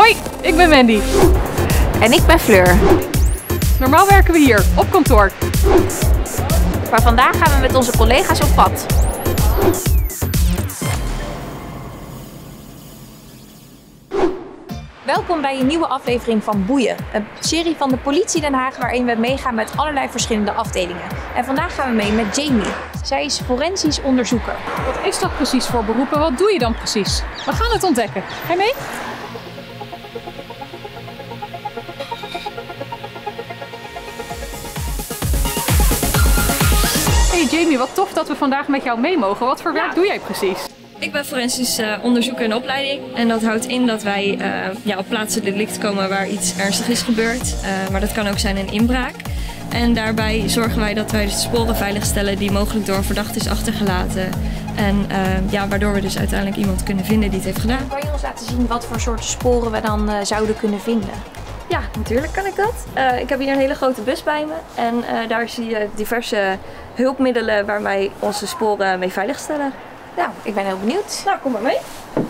Hoi, ik ben Mandy. En ik ben Fleur. Normaal werken we hier, op kantoor. Maar vandaag gaan we met onze collega's op pad. Welkom bij een nieuwe aflevering van Boeien. Een serie van de politie Den Haag waarin we meegaan met allerlei verschillende afdelingen. En vandaag gaan we mee met Jamie. Zij is forensisch onderzoeker. Wat is dat precies voor beroep en wat doe je dan precies? We gaan het ontdekken. Ga je mee? Hey Jamie, wat tof dat we vandaag met jou mee mogen. Wat voor werk doe jij precies? Ik ben forensisch onderzoeker in opleiding en dat houdt in dat wij op plaatsen delict komen waar iets ernstig is gebeurd. Maar dat kan ook zijn een inbraak. En daarbij zorgen wij dat wij de sporen veiligstellen die mogelijk door een verdachte is achtergelaten. En waardoor we dus uiteindelijk iemand kunnen vinden die het heeft gedaan. Kan je ons laten zien wat voor soorten sporen we dan zouden kunnen vinden? Ja, natuurlijk kan ik dat. Ik heb hier een hele grote bus bij me en daar zie je diverse hulpmiddelen waar wij onze sporen mee veiligstellen. Nou, ik ben heel benieuwd. Nou, kom maar mee.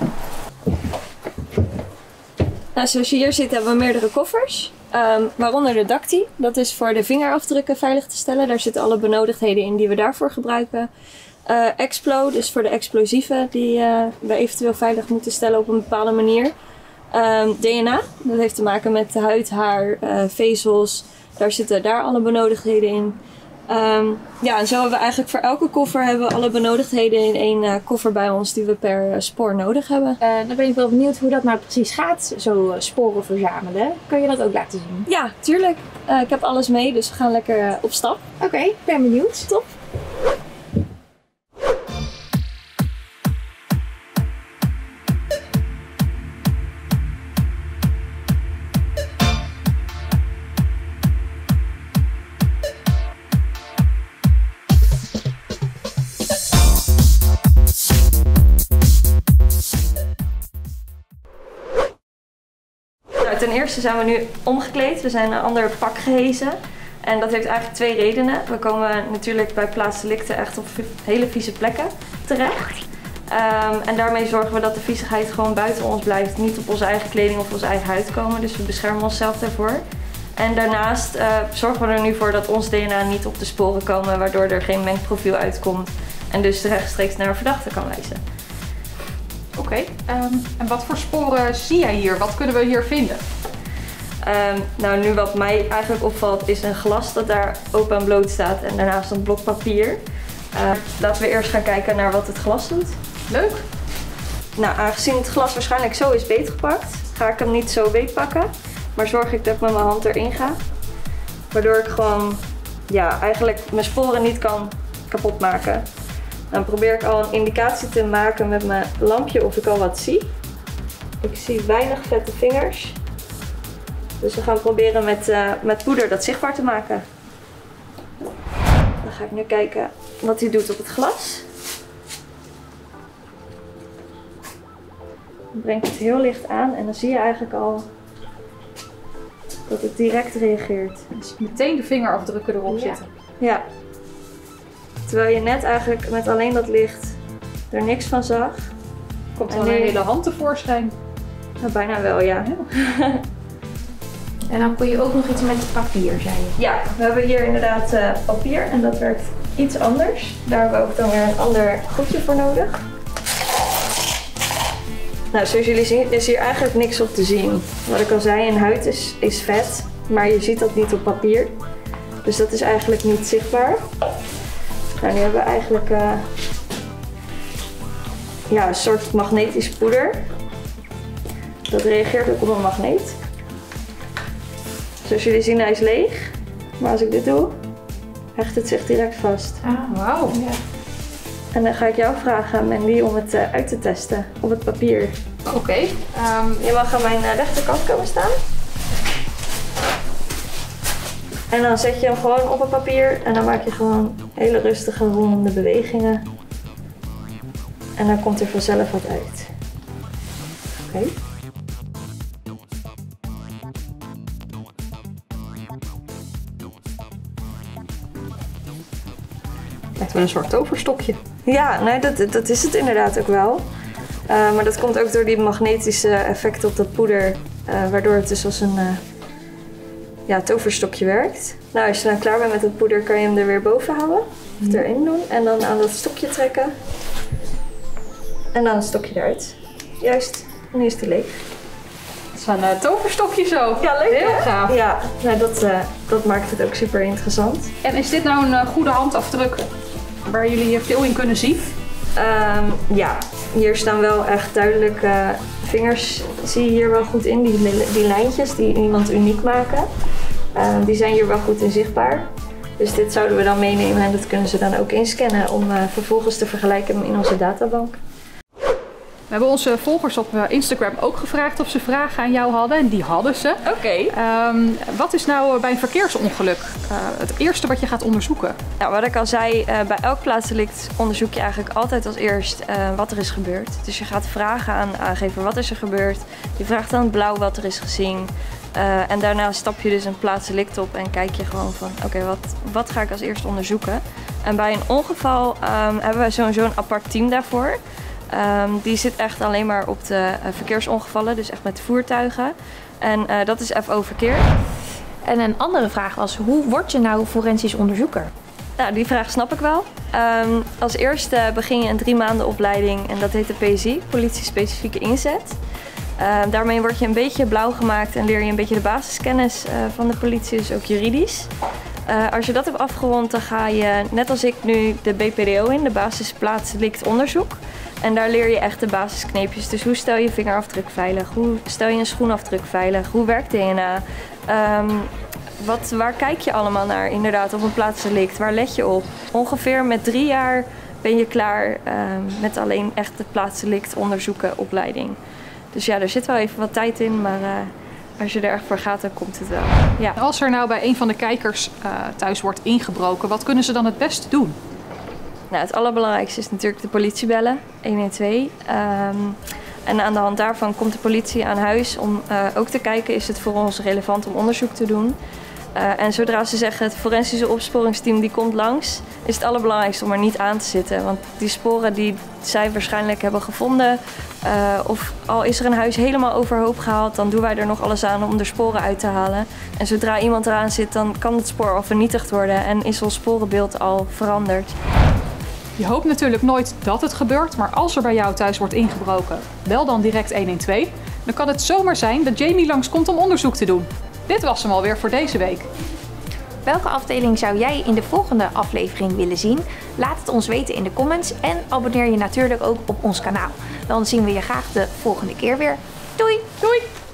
Nou, zoals je hier ziet hebben we meerdere koffers. Waaronder de Dacti. Dat is voor de vingerafdrukken veilig te stellen. Daar zitten alle benodigdheden in die we daarvoor gebruiken. Explo, dus voor de explosieven die we eventueel veilig moeten stellen op een bepaalde manier. DNA, dat heeft te maken met de huid, haar, vezels. Daar zitten alle benodigdheden in. En zo hebben we eigenlijk voor elke koffer hebben we alle benodigdheden in één koffer bij ons die we per spoor nodig hebben. Dan ben ik wel benieuwd hoe dat nou precies gaat, zo sporen verzamelen. Kan je dat ook laten zien? Ja, tuurlijk. Ik heb alles mee, dus we gaan lekker op stap. Oké, ik ben benieuwd. Top. Ten eerste zijn we nu omgekleed. We zijn een ander pak gehezen. En dat heeft eigenlijk twee redenen. We komen natuurlijk bij plaatsdelicten echt op hele vieze plekken terecht. En daarmee zorgen we dat de viezigheid gewoon buiten ons blijft. Niet op onze eigen kleding of onze eigen huid komen. Dus we beschermen onszelf daarvoor. En daarnaast zorgen we er nu voor dat ons DNA niet op de sporen komen. Waardoor er geen mengprofiel uitkomt. En dus rechtstreeks naar een verdachte kan wijzen. Oké, en wat voor sporen zie jij hier? Wat kunnen we hier vinden? Nu wat mij eigenlijk opvalt is een glas dat daar open en bloot staat en daarnaast een blok papier. Laten we eerst gaan kijken naar wat het glas doet. Leuk. Nou, aangezien het glas waarschijnlijk zo is beetgepakt, ga ik hem niet zo beetpakken. Maar zorg ik dat ik met mijn hand erin ga. Waardoor ik gewoon eigenlijk mijn sporen niet kan kapot maken. Dan probeer ik al een indicatie te maken met mijn lampje of ik al wat zie. Ik zie weinig vette vingers. Dus we gaan proberen met poeder dat zichtbaar te maken. Dan ga ik nu kijken wat hij doet op het glas. Dan breng ik het heel licht aan en dan zie je eigenlijk al dat het direct reageert. Dus meteen de vingerafdrukken erop zitten. Ja. Terwijl je net eigenlijk met alleen dat licht er niks van zag. Komt er een hele hand tevoorschijn? Nou, bijna wel, ja. En dan kun je ook nog iets met papier, zei je? Ja, we hebben hier inderdaad papier en dat werkt iets anders. Daar hebben we ook dan weer een ander goedje voor nodig. Nou, zoals jullie zien is hier eigenlijk niks op te zien. Wat ik al zei, een huid is vet, maar je ziet dat niet op papier. Dus dat is eigenlijk niet zichtbaar. Nou, nu hebben we eigenlijk een soort magnetisch poeder. Dat reageert ook op een magneet. Zoals jullie zien, hij is leeg. Maar als ik dit doe, hecht het zich direct vast. Ah, wauw. Ja. En dan ga ik jou vragen, Mandy, om het uit te testen op het papier. Oké. Je mag aan mijn rechterkant komen staan. En dan zet je hem gewoon op het papier en dan maak je gewoon hele rustige rondende bewegingen. En dan komt er vanzelf wat uit. Oké. Lijkt wel een soort toverstokje. Ja, nee, dat is het inderdaad ook wel. Maar dat komt ook door die magnetische effecten op dat poeder, waardoor het dus als een toverstokje werkt. Nou, als je dan klaar bent met het poeder, kan je hem er weer boven houden. Of erin doen. En dan aan dat stokje trekken. En dan het stokje eruit. Juist. En nu is het leeg. Het is een toverstokje zo. Ja, leuk. Heel gaaf. Ja, nou, dat maakt het ook super interessant. En is dit nou een goede handafdruk waar jullie veel in kunnen zien? Ja, hier staan wel echt duidelijk vingers. Zie je hier wel goed in, die lijntjes die iemand uniek maken. Die zijn hier wel goed in zichtbaar. Dus dit zouden we dan meenemen en dat kunnen ze dan ook inscannen om vervolgens te vergelijken in onze databank. We hebben onze volgers op Instagram ook gevraagd of ze vragen aan jou hadden en die hadden ze. Oké. Wat is nou bij een verkeersongeluk het eerste wat je gaat onderzoeken? Nou, wat ik al zei, bij elk plaatsdelict onderzoek je eigenlijk altijd als eerst wat er is gebeurd. Dus je gaat vragen aan de aangever wat is er gebeurd. Je vraagt aan het blauw wat er is gezien. En daarna stap je dus een plaatsdelict op en kijk je gewoon van oké, wat ga ik als eerst onderzoeken. En bij een ongeval hebben wij sowieso een apart team daarvoor. Die zit echt alleen maar op de verkeersongevallen, dus echt met voertuigen. En dat is FO Verkeer. En een andere vraag was, hoe word je nou forensisch onderzoeker? Nou, die vraag snap ik wel. Als eerste begin je een 3 maanden opleiding en dat heet de PSI, Politie Specifieke Inzet. Daarmee word je een beetje blauw gemaakt en leer je een beetje de basiskennis van de politie, dus ook juridisch. Als je dat hebt afgerond, dan ga je, net als ik nu, de BPDO in, de basis plaatsdelict onderzoek. En daar leer je echt de basiskneepjes. Dus hoe stel je vingerafdruk veilig? Hoe stel je een schoenafdruk veilig? Hoe werkt DNA? Waar kijk je allemaal naar inderdaad op een plaatsdelict? Waar let je op? Ongeveer met 3 jaar ben je klaar met alleen echt de plaatsdelict onderzoeken opleiding. Dus ja, er zit wel even wat tijd in, maar als je er echt voor gaat, dan komt het wel. Ja. Als er nou bij een van de kijkers thuis wordt ingebroken, wat kunnen ze dan het beste doen? Nou, het allerbelangrijkste is natuurlijk de politie bellen, 112. En aan de hand daarvan komt de politie aan huis om ook te kijken, is het voor ons relevant om onderzoek te doen. En zodra ze zeggen het forensische opsporingsteam die komt langs, is het allerbelangrijkste om er niet aan te zitten. Want die sporen die zij waarschijnlijk hebben gevonden, of al is er een huis helemaal overhoop gehaald, dan doen wij er nog alles aan om de sporen uit te halen. En zodra iemand eraan zit, dan kan het spoor al vernietigd worden en is ons sporenbeeld al veranderd. Je hoopt natuurlijk nooit dat het gebeurt, maar als er bij jou thuis wordt ingebroken, bel dan direct 112. Dan kan het zomaar zijn dat Jamie langskomt om onderzoek te doen. Dit was hem alweer voor deze week. Welke afdeling zou jij in de volgende aflevering willen zien? Laat het ons weten in de comments en abonneer je natuurlijk ook op ons kanaal. Dan zien we je graag de volgende keer weer. Doei! Doei!